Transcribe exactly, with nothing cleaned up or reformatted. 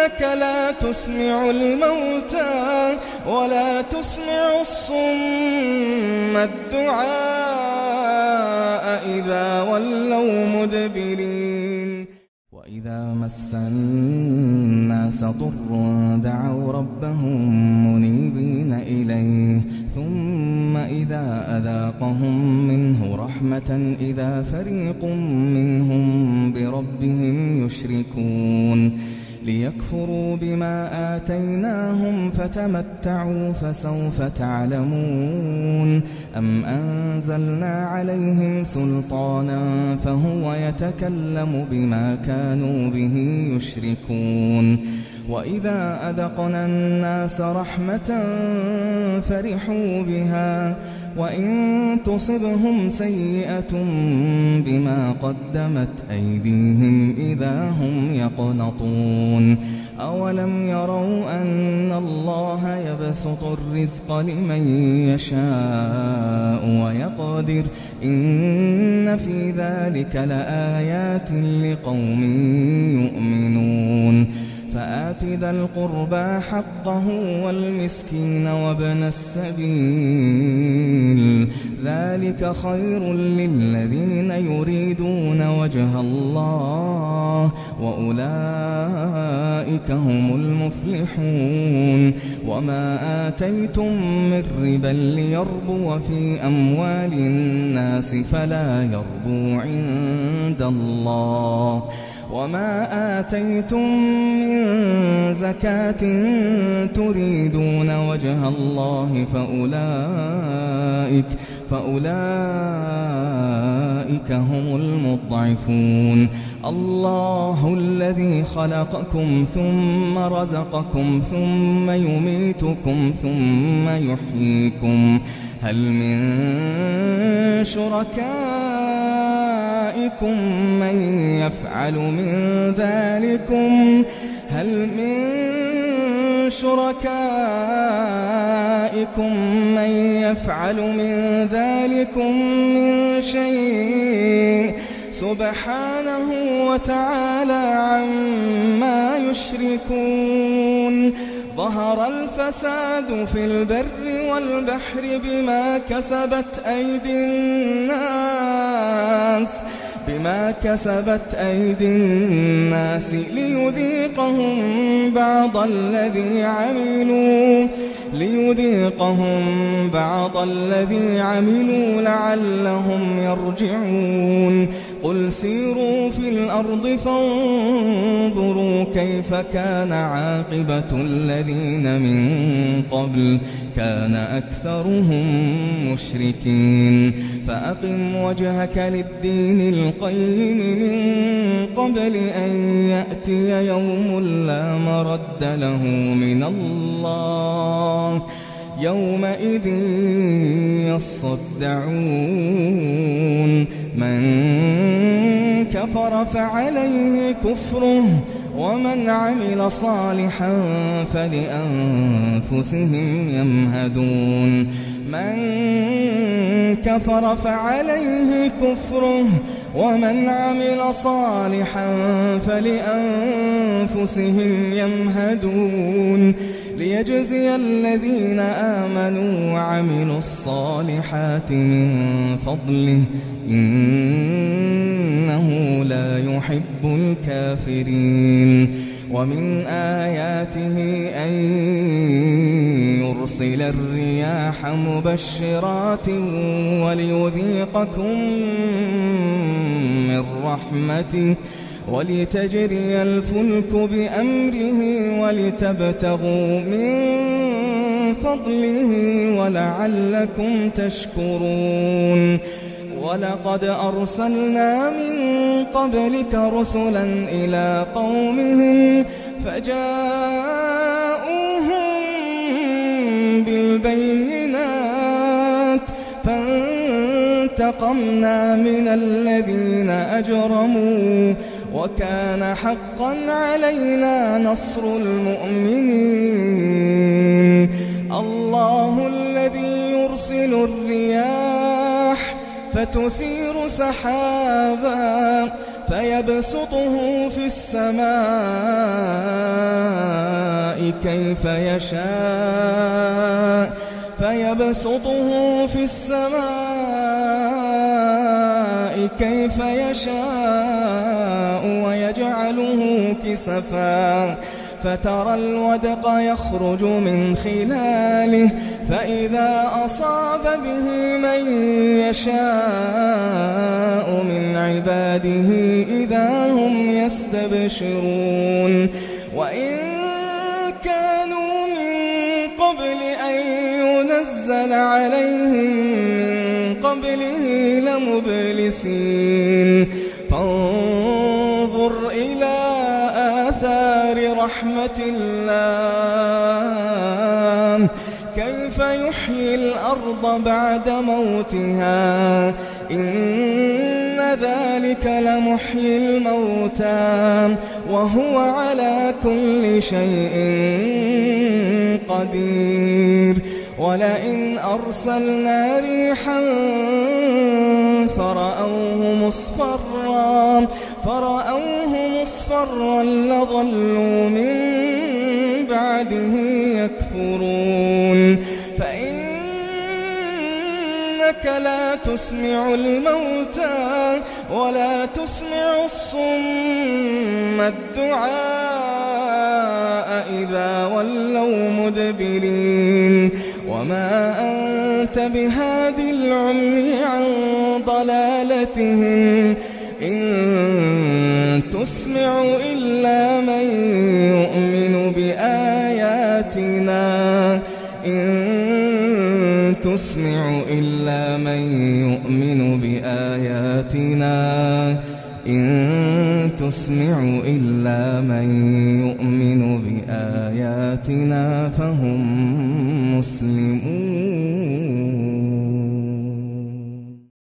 إنك لا تسمع الموتى ولا تسمع الصم الدعاء إذا ولوا مدبرين وإذا مس الناس ضر دعوا ربهم منيبين إليه ثم إذا أذاقهم منه رحمة إذا فريق منهم بربهم يشركون ليكفروا بما آتيناهم فتمتعوا فسوف تعلمون أم أنزلنا عليهم سلطانا فهو يتكلم بما كانوا به يشركون وإذا أذقنا الناس رحمة فرحوا بها وإن تصبهم سيئة بما قدمت أيديهم إذا هم يقنطون أولم يروا أن الله يبسط الرزق لمن يشاء ويقدر إن في ذلك لآيات لقوم يؤمنون فآت ذا القربى حقه والمسكين وابن السبيل ذلك خير للذين يريدون وجه الله وأولئك هم المفلحون وما آتيتم من ربا ليربو في أموال الناس فلا يربو عند الله وما آتيتم من زكاة تريدون وجه الله فأولئك فأولئك هم المضعفون الله الذي خلقكم ثم رزقكم ثم يميتكم ثم يحييكم هل من شركائكم من يفعل من ذلكم هل من شركائكم من يفعل من ذلكم من شيء سبحانه وتعالى عما يشركون ظهر الفساد في البر والبحر بما كسبت أيدي الناس بما كسبت أيدي الناس ليذيقهم بعض الذي عملوا ليذيقهم بعض الذي عملوا لعلهم يرجعون قل سيروا في الأرض فانظروا كيف كان عاقبة الذين من قبل كان أكثرهم مشركين فأقم وجهك للدين القيم من قبل أن يأتي يوم لا مرد له من الله يومئذ يصدعون من كفر فعليه كفره ومن عمل صالحا فلأنفسهم يمهدون من كفر فعليه كفره ومن عمل صالحا فلأنفسهم يمهدون ليجزي الذين آمنوا وعملوا الصالحات من فضله إنه لا يحب الكافرين ومن آياته أن يرسل الرياح مبشرات وليذيقكم من رحمته ولتجري الفلك بأمره ولتبتغوا من فضله ولعلكم تشكرون ولقد أرسلنا من قبلك رسلا إلى قومهم فجاءوهم بالبينات فانتقمنا من الذين أجرموا وكان حقا علينا نصر المؤمنين الله الذي يرسل الرياح فتثير سحابا فيبسطه في السماء كيف يشاء فيبسطه في السماء كيف يشاء ويجعله كسفا فترى الودق يخرج من خلاله فإذا أصاب به من يشاء من عباده إذا هم يستبشرون وإن كانوا من قبل أن ينزل عليهم من قبله لمبلسين فانظر إلى آثار رحمة الله كيف يحيي الأرض بعد موتها إن ذلك لمحيي الموتى وهو على كل شيء قدير ولئن أرسلنا ريحا فرأوه مصفرا فرأوه مصفرا لظلوا من بعده يكفرون فإنك لا تسمع الموتى ولا تسمع الصم الدعاء إذا ولوا مدبرين وما أنت بهاد العمي عن ضلالتهم إن تسمع إلا من يؤمن بآياتنا إن تسمع إلا من يؤمن بآياتنا إن تسمع إلا من يؤمن بآياتنا فهم مسلمون